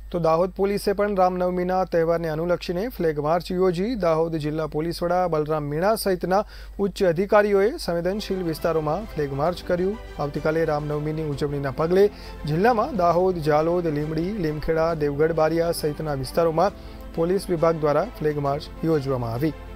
તો દાહોદ પોલીસે પણ રામનવમીના તહેવારને અનુલક્ષીને ફ્લેગ માર્ચ યોજી દાહોદ જિલ્લા પોલીસ વડા બલરામ મીણા સહિતના ઉચ્ચ અધિકારીઓએ સંવેદનશીલ વિસ્તારોમાં ફ્લેગ માર્ચ કર્યું। આવતીકાલે રામનવમીની ઉજવણીના પગલે જિલ્લામાં દાહોદ, જાલોદ, લીંબડી, લીમખેડા, દેવગઢ બારિયા સહિતના વિસ્તારોમાં પોલીસ વિભાગ દ્વારા ફ્લેગ માર્ચ યોજવામાં આવી।